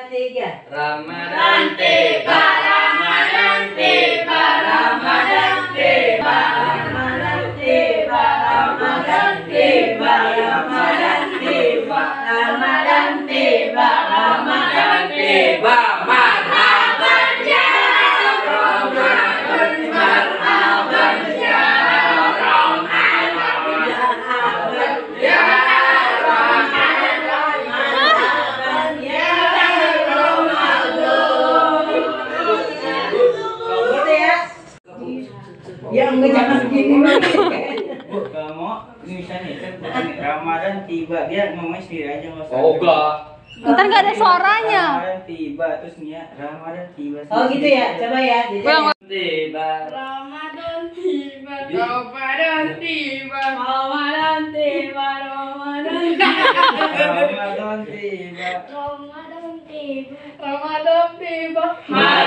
tiga. Ramadan tiba, Ramadan tiba, Ramadan tiba, Ramadan tiba, Ramadan tiba, Ramadan tiba, Ramadan tiba, Ramadan tiba. Marhaban ya Ramadan, marhaban ya Ramadan, marhaban ya Ramadan, marhaban ya Ramadan. Gitu ya. Ya enggak jangan begini. Bu, kamu ini misalnya kan Ramadan tiba, dia ngomongnya sendiri aja nggak usah. Oh enggak. Ntar nggak ada suaranya. Ramadan tiba terus nih ya Ramadan tiba. Oh gitu ya. Coba ya. Tiba. Ramadan tiba, Ramadan tiba, Ramadan tiba, Ramadan tiba, Ramadan tiba. Ramadan tiba, Ramadan tiba.